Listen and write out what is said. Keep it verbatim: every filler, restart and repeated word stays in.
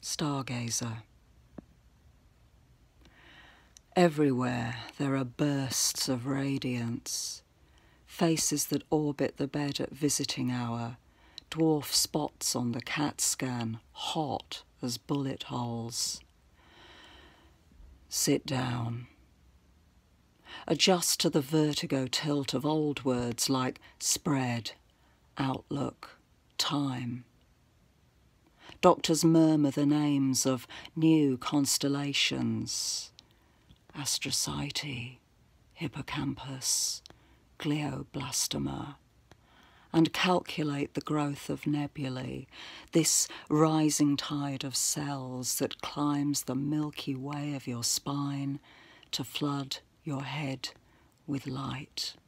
Stargazer. Everywhere there are bursts of radiance, faces that orbit the bed at visiting hour, dwarf spots on the CAT scan, hot as bullet holes. Sit down. Adjust to the vertigo tilt of old words like spread, outlook, time. Doctors murmur the names of new constellations, astrocyte, hippocampus, glioblastoma, and calculate the growth of nebulae, this rising tide of cells that climbs the Milky Way of your spine to flood your head with light.